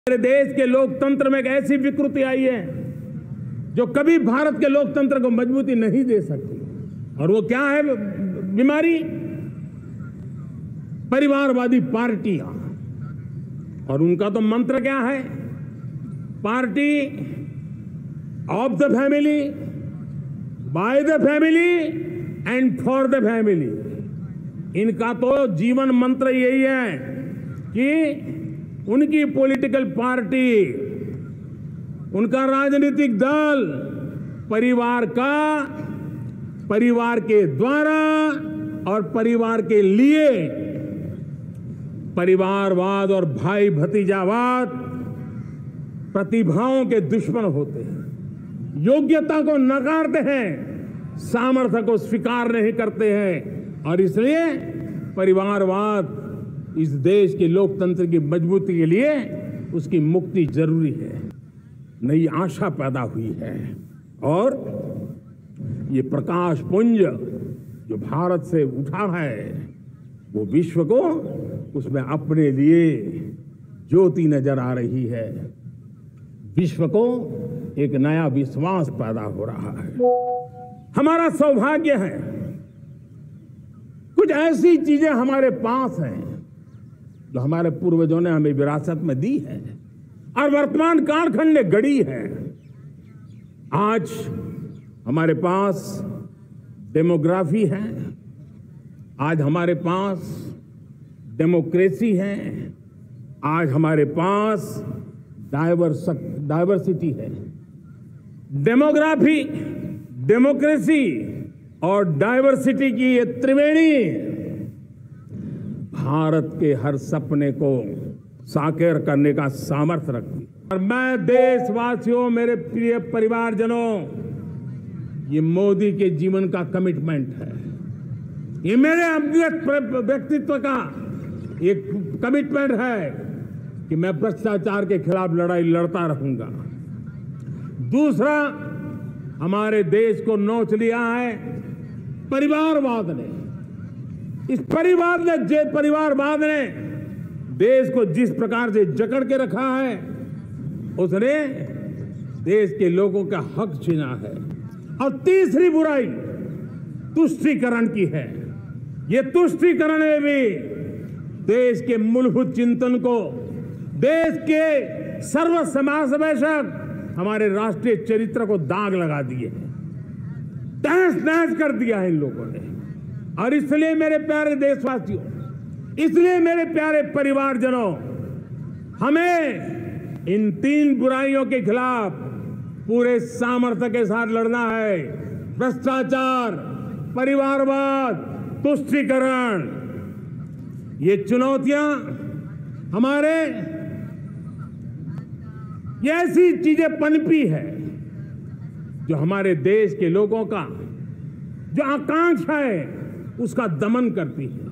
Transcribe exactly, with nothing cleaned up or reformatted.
हमारे देश के लोकतंत्र में एक ऐसी विकृति आई है जो कभी भारत के लोकतंत्र को मजबूती नहीं दे सकती। और वो क्या है बीमारी? परिवारवादी पार्टियां। और उनका तो मंत्र क्या है? Party of the family, by the family and for the family. इनका तो जीवन मंत्र यही है कि उनकी पॉलिटिकल पार्टी, उनका राजनीतिक दल परिवार का, परिवार के द्वारा और परिवार के लिए, परिवारवाद और भाई भतीजावाद प्रतिभाओं के दुश्मन होते हैं, योग्यता को नकारते हैं, सामर्थ्य को स्वीकार नहीं करते हैं। और इसलिए परिवारवाद इस देश के लोकतंत्र की मजबूती के लिए उसकी मुक्ति जरूरी है। नई आशा पैदा हुई है और ये प्रकाश पुंज जो भारत से उठा है वो विश्व को उसमें अपने लिए ज्योति नजर आ रही है। विश्व को एक नया विश्वास पैदा हो रहा है। हमारा सौभाग्य है कुछ ऐसी चीजें हमारे पास हैं जो हमारे पूर्वजों ने हमें विरासत में दी है और वर्तमान कालखंड ने गढ़ी है। आज हमारे पास डेमोग्राफी है, आज हमारे पास डेमोक्रेसी है, आज हमारे पास डाइवर्स डाइवर्सिटी है। डेमोग्राफी, डेमोक्रेसी और डाइवर्सिटी की ये त्रिवेणी भारत के हर सपने को साकार करने का सामर्थ्य रखती है। और मैं देशवासियों, मेरे प्रिय परिवारजनों, ये मोदी के जीवन का कमिटमेंट है, ये मेरे अपने व्यक्तित्व का एक कमिटमेंट है कि मैं भ्रष्टाचार के खिलाफ लड़ाई लड़ता रहूंगा। दूसरा, हमारे देश को नोच लिया है परिवारवाद ने। इस परिवार ने जे परिवारवाद ने देश को जिस प्रकार से जकड़ के रखा है, उसने देश के लोगों का हक छीना है। और तीसरी बुराई तुष्टीकरण की है। ये तुष्टीकरण में भी देश के मूलभूत चिंतन को, देश के सर्व समावेशक हमारे राष्ट्रीय चरित्र को दाग लगा दिए, तहस नहस कर दिया है इन लोगों ने। और इसलिए मेरे प्यारे देशवासियों, इसलिए मेरे प्यारे परिवारजनों, हमें इन तीन बुराइयों के खिलाफ पूरे सामर्थ्य के साथ लड़ना है। भ्रष्टाचार, परिवारवाद, तुष्टीकरण, ये चुनौतियां हमारे, ये ऐसी चीजें पनपी है जो हमारे देश के लोगों का जो आकांक्षा है उसका दमन करती है।